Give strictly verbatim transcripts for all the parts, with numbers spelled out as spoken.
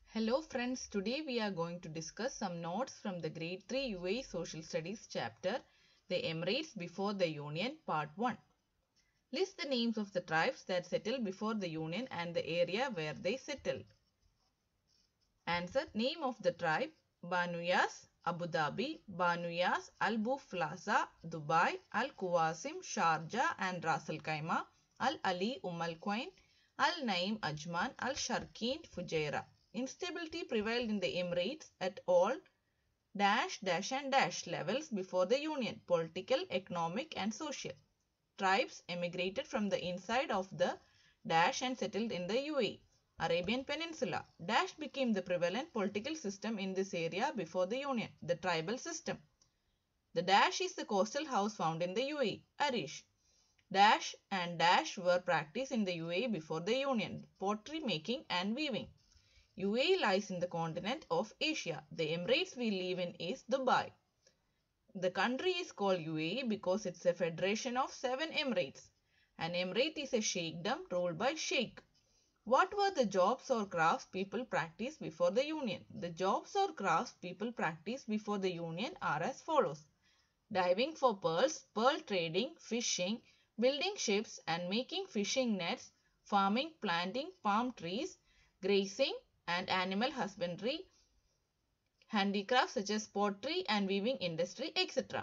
Hello friends, today we are going to discuss some notes from the grade three U A E Social Studies chapter, The Emirates Before the Union, Part one. List the names of the tribes that settled before the Union and the area where they settled. Answer. Name of the tribe: Banuyas, Abu Dhabi, Banuyas, Al Buflasa, Dubai, Al Qawasim, Sharjah and Ras Al Khaimah, Al Ali, Umm Al Quwain, Al Naim, Ajman, Al Sharqin, Fujairah. Instability prevailed in the Emirates at all dash, dash and dash levels before the Union: political, economic and social. Tribes emigrated from the inside of the dash and settled in the U A E. Arabian Peninsula. Dash became the prevalent political system in this area before the Union: the tribal system. The dash is the coastal house found in the U A E. Arish. Dash and dash were practiced in the U A E before the Union: pottery making and weaving. U A E lies in the continent of Asia. The Emirates we live in is Dubai. The country is called U A E because it's a federation of seven emirates. An emirate is a sheikhdom ruled by sheikh. What were the jobs or crafts people practiced before the Union? The jobs or crafts people practiced before the Union are as follows: diving for pearls, pearl trading, fishing, building ships and making fishing nets, farming, planting palm trees, grazing and animal husbandry, handicrafts such as pottery and weaving industry, et cetera.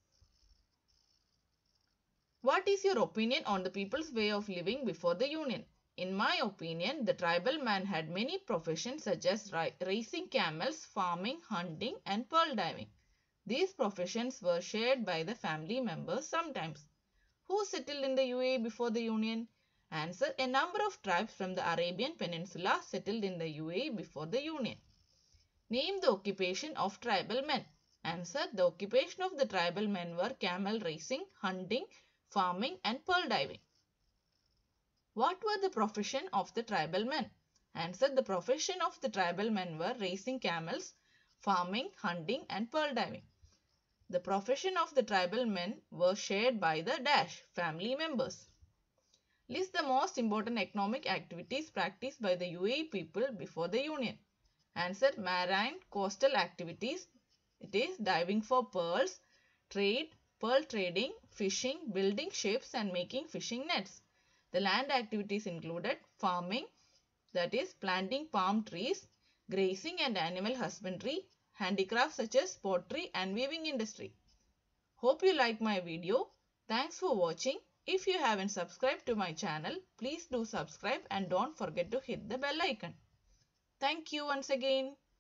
What is your opinion on the people's way of living before the Union? In my opinion, the tribal man had many professions such as raising camels, farming, hunting and pearl diving. These professions were shared by the family members sometimes. Who settled in the U A E before the Union? Answer. A number of tribes from the Arabian Peninsula settled in the U A E before the Union. Name the occupation of tribal men. Answer. The occupation of the tribal men were camel racing, hunting, farming and pearl diving. What were the profession of the tribal men? Answer. The profession of the tribal men were racing camels, farming, hunting and pearl diving. The profession of the tribal men were shared by the dash family members. List the most important economic activities practiced by the U A E people before the Union. Answer. Marine coastal activities. It is diving for pearls, trade, pearl trading, fishing, building ships and making fishing nets. The land activities included farming, that is planting palm trees, grazing and animal husbandry, handicrafts such as pottery and weaving industry. Hope you like my video. Thanks for watching. If you haven't subscribed to my channel, please do subscribe and don't forget to hit the bell icon. Thank you once again.